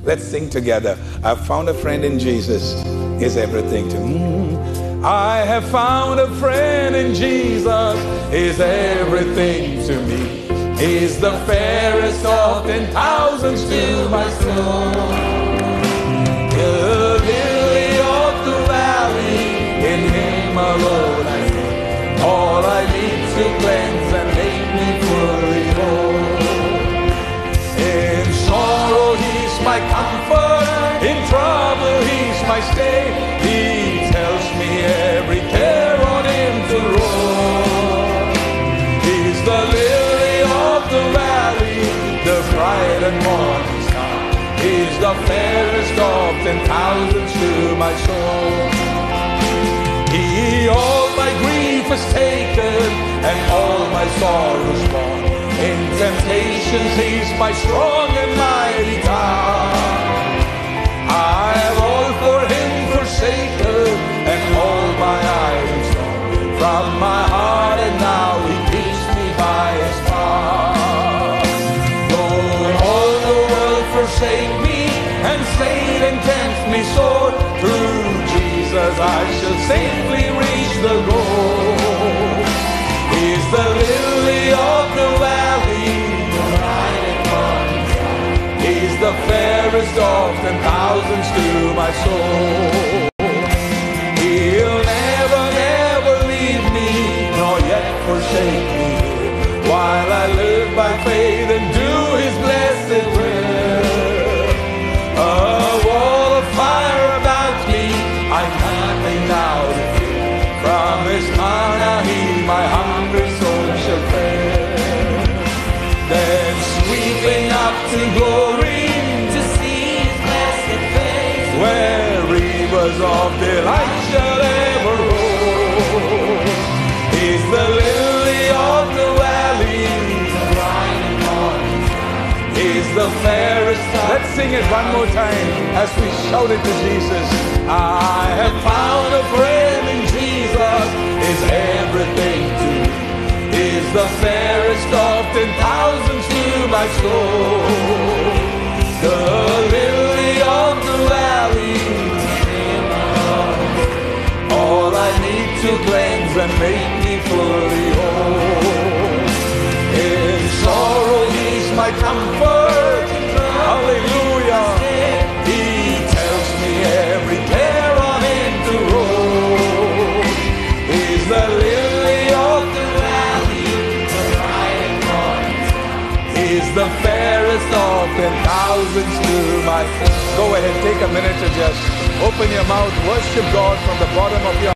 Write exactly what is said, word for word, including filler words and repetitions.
Let's sing together. I've found a friend in Jesus. Is everything to me. I have found a friend in Jesus. Is everything to me. He's the fairest of ten thousands to my soul. The lily of the valley, in Him alone I see. All I need to cleanse and make me fully whole. In sorrow He's my comfort, in trouble He's my stay. He tells me every care on Him to roll. He's the lily of the valley, the bright and morning star. He's the fairest of ten thousands to my soul. He all my grief has taken and all my sorrows borne. In temptations He's my strong and mighty tower. I have all for Him forsaken and all my items gone from my heart, and now He keeps me by His power. Though all the world forsake me and Satan tempts me sore, through Jesus I shall safely reach the goal. He's the lily of the valley, the bright and morning star. He's the fairest of ten thousands to my soul. He'll never, never leave me, nor yet forsake me, while I live by faith and do His blessed will. A wall of fire about me, I've nothing now to fear. From His manna He my hungry soul shall fill. Then sweeping up to glory, to see His blessed face, where rivers of delight shall ever roll. He's the lily of the valley, the bright and morning star. He's the fairest. Let's sing it one more time as we shout it to Jesus. I have found a friend in Jesus. Is everything to me. He's the fairest of ten thousands to my soul. The lily of the valley, all I need to cleanse and make me fully whole. In sorrow He's my comfort, hallelujah. He tells me every care on Him to roll. He's the lily of the valley, the bright and morning star. He's the fairest of ten thousands to my soul. Go ahead, take a minute to just open your mouth, worship God from the bottom of your